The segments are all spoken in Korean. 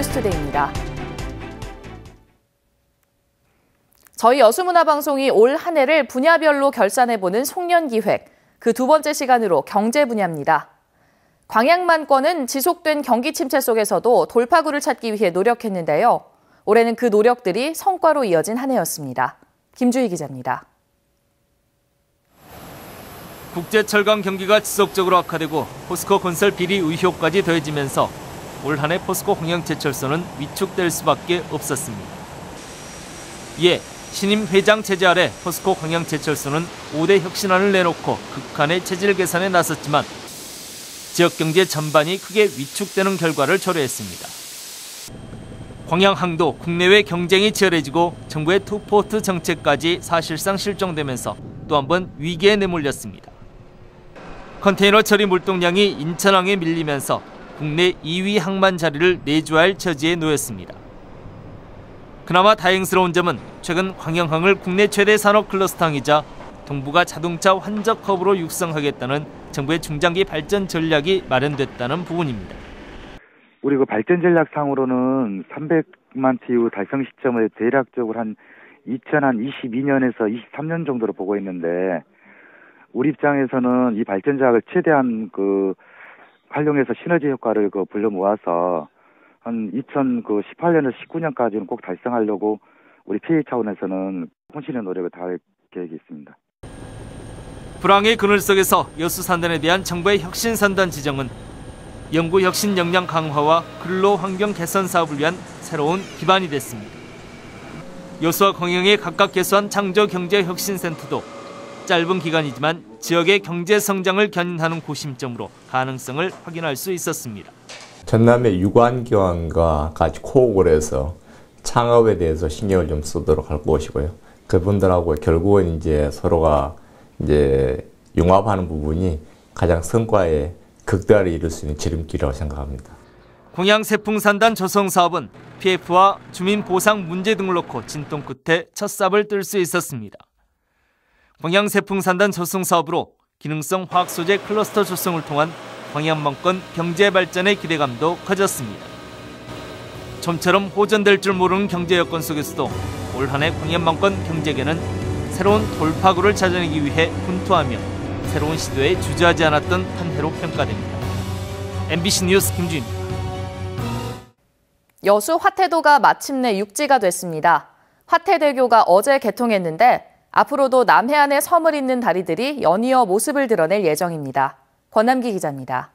뉴스투데이입니다. 저희 여수문화방송이 올 한 해를 분야별로 결산해보는 송년기획, 그 두 번째 시간으로 경제 분야입니다. 광양만권은 지속된 경기 침체 속에서도 돌파구를 찾기 위해 노력했는데요. 올해는 그 노력들이 성과로 이어진 한 해였습니다. 김주희 기자입니다. 국제철강 경기가 지속적으로 악화되고 포스코 건설 비리 의혹까지 더해지면서 올 한 해 포스코 광양제철소는 위축될 수밖에 없었습니다. 이에 신임 회장 체제 아래 포스코 광양제철소는 5대 혁신안을 내놓고 극한의 체질 개선에 나섰지만 지역경제 전반이 크게 위축되는 결과를 초래했습니다. 광양항도 국내외 경쟁이 치열해지고 정부의 투포트 정책까지 사실상 실종되면서 또 한 번 위기에 내몰렸습니다. 컨테이너 처리 물동량이 인천항에 밀리면서 국내 2위 항만 자리를 내주할 처지에 놓였습니다. 그나마 다행스러운 점은 최근 광양항을 국내 최대 산업 클러스터항이자 동북아 자동차 환적 허브로 육성하겠다는 정부의 중장기 발전 전략이 마련됐다는 부분입니다. 우리 그 발전 전략상으로는 300만 TU 달성 시점을 대략적으로 한 2022년에서 23년 정도로 보고 있는데, 우리 입장에서는 이 발전 전략을 최대한 활용해서 시너지 효과를 불러 모아서 한 2018년에서 19년까지는 꼭 달성하려고 우리 PA 차원에서는 혼신의 노력을 다할 계획이 있습니다. 불황의 그늘 속에서 여수산단에 대한 정부의 혁신산단 지정은 연구 혁신 역량 강화와 근로 환경 개선 사업을 위한 새로운 기반이 됐습니다. 여수와 광양에 각각 개소한 창조경제혁신센터도 짧은 기간이지만 지역의 경제 성장을 견인하는 고심점으로 가능성을 확인할 수 있었습니다. 전남의 유관기관과 같이 코업을 해서 창업에 대해서 신경을 좀 쓰도록 할 것이고요. 그분들하고 결국은 이제 서로가 융합하는 부분이 가장 성과에 극대화를 이룰 수 있는 지름길이라고 생각합니다. 광양세풍산단 조성사업은 PF와 주민보상 문제 등을 놓고 진통 끝에 첫 삽을 뜰 수 있었습니다. 광양세풍산단 조성사업으로 기능성 화학소재 클러스터 조성을 통한 광양만권 경제발전의 기대감도 커졌습니다. 좀처럼 호전될 줄 모르는 경제 여건 속에서도 올 한 해 광양만권 경제계는 새로운 돌파구를 찾아내기 위해 훈투하며 새로운 시도에 주저하지 않았던 한 해로 평가됩니다. MBC 뉴스 김주희입니다. 여수 화태도가 마침내 육지가 됐습니다. 화태대교가 어제 개통했는데 앞으로도 남해안에 섬을 잇는 다리들이 연이어 모습을 드러낼 예정입니다. 권남기 기자입니다.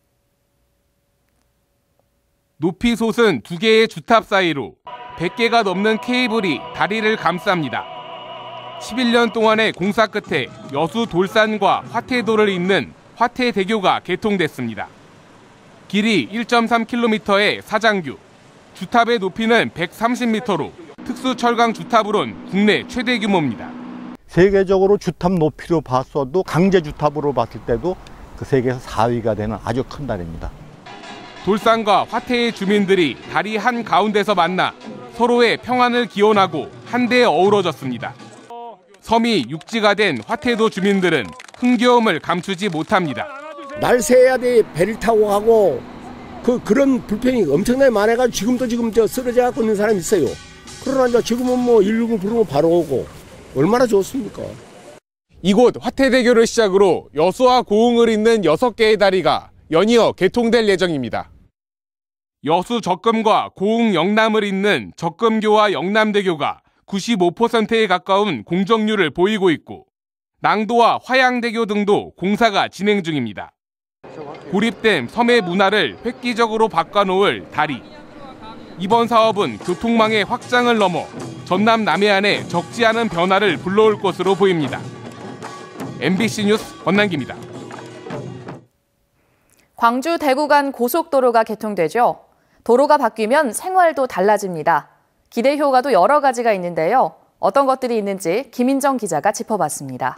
높이 솟은 두 개의 주탑 사이로 100개가 넘는 케이블이 다리를 감쌉니다. 11년 동안의 공사 끝에 여수 돌산과 화태도를 잇는 화태대교가 개통됐습니다. 길이 1.3km의 사장규, 주탑의 높이는 130m로 특수철강 주탑으론 국내 최대 규모입니다. 세계적으로 주탑 높이로 봤어도 강제 주탑으로 봤을 때도 그 세계에서 4위가 되는 아주 큰 다리입니다. 돌산과 화태의 주민들이 다리 한 가운데서 만나 서로의 평안을 기원하고 한데 어우러졌습니다. 섬이 육지가 된 화태도 주민들은 흥겨움을 감추지 못합니다. 날 새야 돼 배를 타고 가고 그런 불편이 엄청나게 많아가지고 지금도 쓰러져 갖고 있는 사람이 있어요. 그러나 지금은 119 부르면 바로 오고 얼마나 좋습니까? 이곳 화태대교를 시작으로 여수와 고흥을 잇는 6개의 다리가 연이어 개통될 예정입니다. 여수 적금과 고흥 영남을 잇는 적금교와 영남대교가 95%에 가까운 공정률을 보이고 있고 낭도와 화양대교 등도 공사가 진행 중입니다. 고립된 섬의 문화를 획기적으로 바꿔놓을 다리. 이번 사업은 교통망의 확장을 넘어 전남 남해안에 적지 않은 변화를 불러올 것으로 보입니다. MBC 뉴스 권남기입니다. 광주 대구 간 고속도로가 개통되죠. 도로가 바뀌면 생활도 달라집니다. 기대 효과도 여러 가지가 있는데요. 어떤 것들이 있는지 김인정 기자가 짚어봤습니다.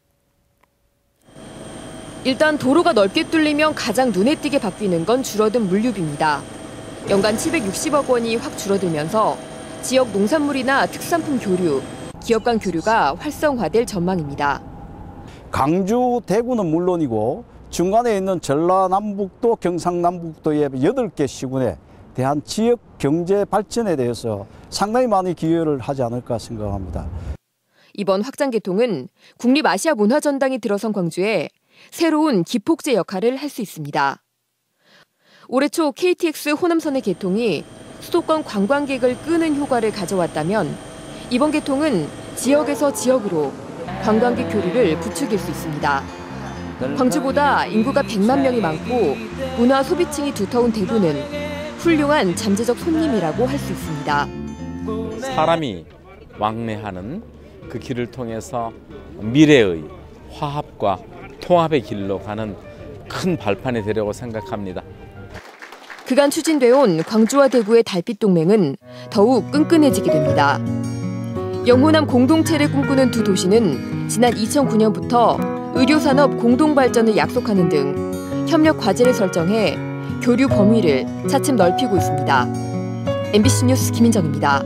일단 도로가 넓게 뚫리면 가장 눈에 띄게 바뀌는 건 줄어든 물류비입니다. 연간 760억 원이 확 줄어들면서 지역 농산물이나 특산품 교류, 기업 간 교류가 활성화될 전망입니다. 광주, 대구는 물론이고 중간에 있는 전라남북도, 경상남북도의 8개 시군에 대한 지역 경제 발전에 대해서 상당히 많이 기여를 하지 않을까 생각합니다. 이번 확장 개통은 국립아시아문화전당이 들어선 광주에 새로운 기폭제 역할을 할 수 있습니다. 올해 초 KTX 호남선의 개통이 수도권 관광객을 끄는 효과를 가져왔다면 이번 개통은 지역에서 지역으로 관광객 교류를 부추길 수 있습니다. 광주보다 인구가 100만 명이 많고 문화 소비층이 두터운 대구는 훌륭한 잠재적 손님이라고 할 수 있습니다. 사람이 왕래하는 그 길을 통해서 미래의 화합과 통합의 길로 가는 큰 발판이 되려고 생각합니다. 그간 추진돼 온 광주와 대구의 달빛 동맹은 더욱 끈끈해지게 됩니다. 영호남 공동체를 꿈꾸는 두 도시는 지난 2009년부터 의료산업 공동발전을 약속하는 등 협력 과제를 설정해 교류 범위를 차츰 넓히고 있습니다. MBC 뉴스 김인정입니다.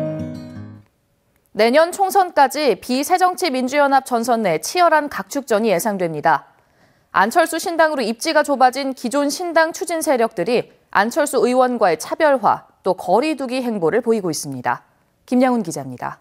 내년 총선까지 비새정치민주연합 전선 내 치열한 각축전이 예상됩니다. 안철수 신당으로 입지가 좁아진 기존 신당 추진 세력들이 안철수 의원과의 차별화, 또 거리 두기 행보를 보이고 있습니다. 김양훈 기자입니다.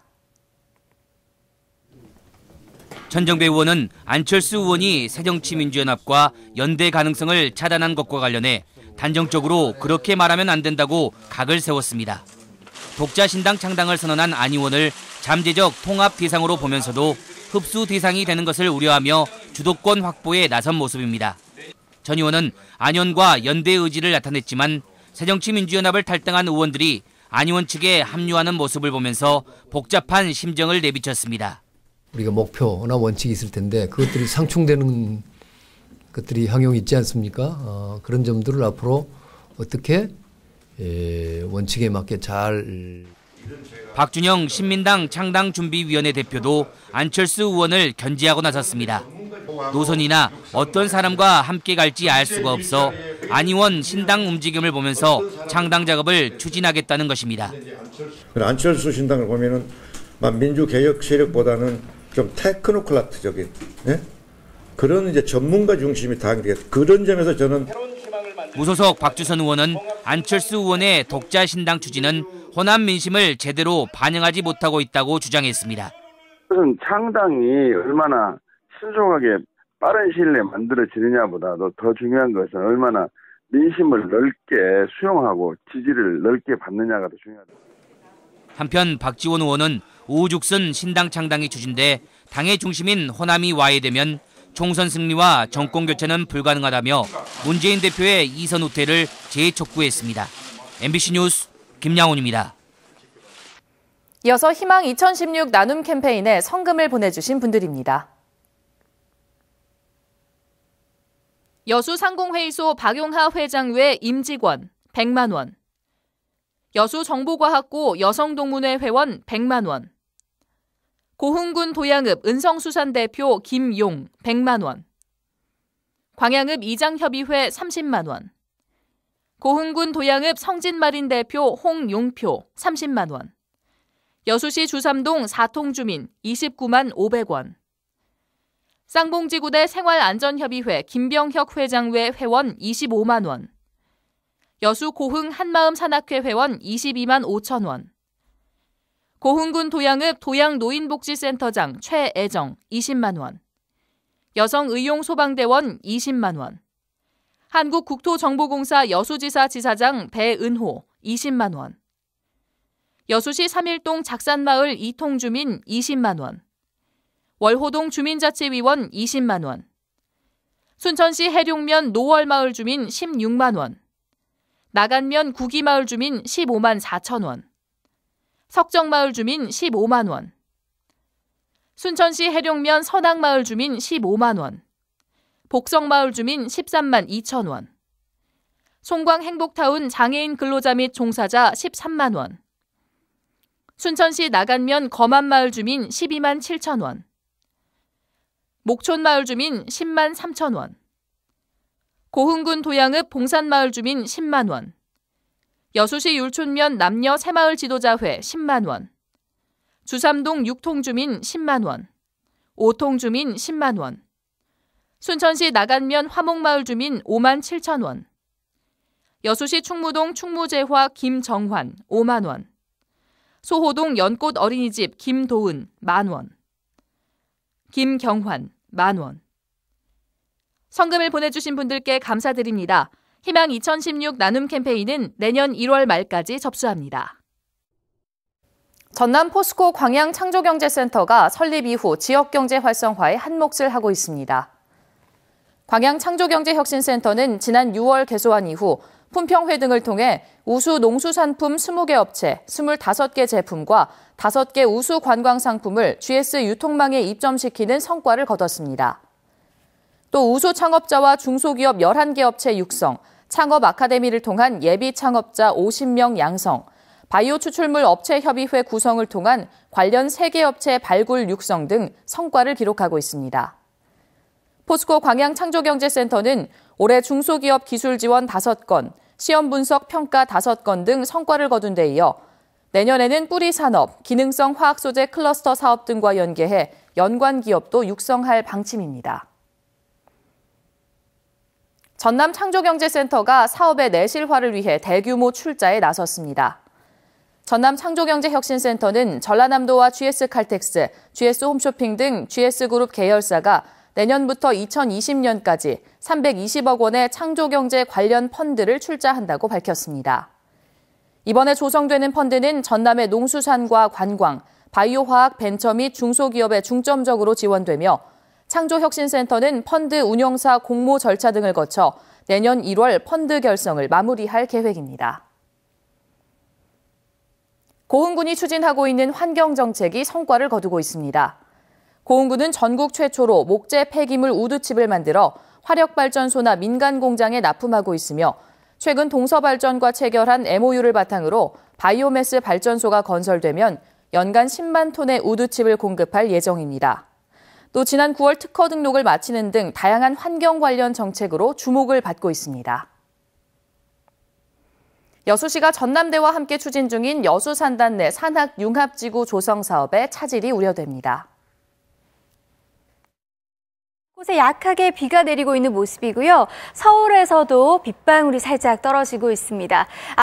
천정배 의원은 안철수 의원이 새정치민주연합과 연대 가능성을 차단한 것과 관련해 단정적으로 그렇게 말하면 안 된다고 각을 세웠습니다. 독자 신당 창당을 선언한 안 의원을 잠재적 통합 대상으로 보면서도 흡수 대상이 되는 것을 우려하며 주도권 확보에 나선 모습입니다. 전 의원은 안의원과 연대 의지를 나타냈지만 새정치민주연합을 탈당한 의원들이 안 의원 측에 합류하는 모습을 보면서 복잡한 심정을 내비쳤습니다. 우리가 목표나 원칙이 있을 텐데 그것들이 상충되는 것들이 항용 있지 않습니까? 그런 점들을 앞으로 어떻게 원칙에 맞게 잘. 박준영 신민당 창당준비위원회 대표도 안철수 의원을 견제하고 나섰습니다. 노선이나 어떤 사람과 함께 갈지 알 수가 없어 안 의원 신당 움직임을 보면서 창당 작업을 추진하겠다는 것입니다. 안철수 신당을 보면은 민주개혁 세력보다는 좀 테크노크라트적인 그런 이제 전문가 중심이 당되겠다. 그런 점에서 저는 무소속 박주선 의원은 안철수 의원의 독자 신당 추진은 호남 민심을 제대로 반영하지 못하고 있다고 주장했습니다. 그것은 창당이 얼마나 신속하게 빠른 시일 내에 만들어지느냐보다도 더 중요한 것은 얼마나 민심을 넓게 수용하고 지지를 넓게 받느냐가 더 중요하다. 한편 박지원 의원은 우후죽순 신당 창당이 추진돼 당의 중심인 호남이 와해되면 총선 승리와 정권 교체는 불가능하다며 문재인 대표의 이선 후퇴를 재촉구했습니다. MBC 뉴스 김양훈입니다. 이어서 희망 2016 나눔 캠페인에 성금을 보내주신 분들입니다. 여수상공회의소 박용하 회장 외 임직원 100만 원. 여수정보과학고 여성동문회 회원 100만 원. 고흥군 도양읍 은성수산 대표 김용 100만 원. 광양읍 이장협의회 30만 원. 고흥군 도양읍 성진마린 대표 홍용표 30만 원. 여수시 주삼동 4통 주민 29만 500원. 쌍봉지구대 생활안전협의회 김병혁 회장 외 회원 25만 원. 여수 고흥 한마음 산악회 회원 22만 5천 원. 고흥군 도양읍 도양노인복지센터장 최애정 20만 원. 여성의용소방대원 20만 원. 한국국토정보공사 여수지사 지사장 배은호 20만 원. 여수시 3일동 작산마을 2통 주민 20만 원. 월호동 주민자치위원 20만 원. 순천시 해룡면 노월마을 주민 16만 원. 나간면 구기마을 주민 15만 4천 원. 석정마을 주민 15만 원. 순천시 해룡면 선악마을 주민 15만 원. 복성마을 주민 13만 2천 원. 송광 행복타운 장애인 근로자 및 종사자 13만 원. 순천시 나간면 거만마을 주민 12만 7천 원. 목촌마을 주민 10만 3천 원. 고흥군 도양읍 봉산마을 주민 10만 원. 여수시 율촌면 남녀 새마을 지도자회 10만 원. 주삼동 6통 주민 10만 원. 5통 주민 10만 원. 순천시 나간면 화목마을 주민 5만 7천 원. 여수시 충무동 충무재화 김정환 5만 원, 소호동 연꽃 어린이집 김도은 만원, 김경환 만원. 성금을 보내주신 분들께 감사드립니다. 희망 2016 나눔 캠페인은 내년 1월 말까지 접수합니다. 전남 포스코 광양창조경제센터가 설립 이후 지역경제 활성화에 한몫을 하고 있습니다. 광양창조경제혁신센터는 지난 6월 개소한 이후 품평회 등을 통해 우수 농수산품 20개 업체, 25개 제품과 5개 우수 관광상품을 GS 유통망에 입점시키는 성과를 거뒀습니다. 또 우수 창업자와 중소기업 11개 업체 육성, 창업 아카데미를 통한 예비 창업자 50명 양성, 바이오 추출물 업체 협의회 구성을 통한 관련 3개 업체 발굴 육성 등 성과를 기록하고 있습니다. 포스코 광양창조경제센터는 올해 중소기업 기술 지원 5건, 시험 분석 평가 5건 등 성과를 거둔 데 이어 내년에는 뿌리 산업, 기능성 화학 소재 클러스터 사업 등과 연계해 연관 기업도 육성할 방침입니다. 전남 창조경제센터가 사업의 내실화를 위해 대규모 출자에 나섰습니다. 전남 창조경제혁신센터는 전라남도와 GS칼텍스, GS홈쇼핑 등 GS그룹 계열사가 내년부터 2020년까지 320억 원의 창조경제 관련 펀드를 출자한다고 밝혔습니다. 이번에 조성되는 펀드는 전남의 농수산과 관광, 바이오화학 벤처 및 중소기업에 중점적으로 지원되며 창조혁신센터는 펀드 운영사 공모 절차 등을 거쳐 내년 1월 펀드 결성을 마무리할 계획입니다. 고흥군이 추진하고 있는 환경정책이 성과를 거두고 있습니다. 고흥군은 전국 최초로 목재 폐기물 우드칩을 만들어 화력발전소나 민간 공장에 납품하고 있으며 최근 동서발전과 체결한 MOU를 바탕으로 바이오매스 발전소가 건설되면 연간 10만 톤의 우드칩을 공급할 예정입니다. 또 지난 9월 특허 등록을 마치는 등 다양한 환경 관련 정책으로 주목을 받고 있습니다. 여수시가 전남대와 함께 추진 중인 여수산단 내 산학융합지구 조성 사업에 차질이 우려됩니다. 곳에 약하게 비가 내리고 있는 모습이고요. 서울에서도 빗방울이 살짝 떨어지고 있습니다.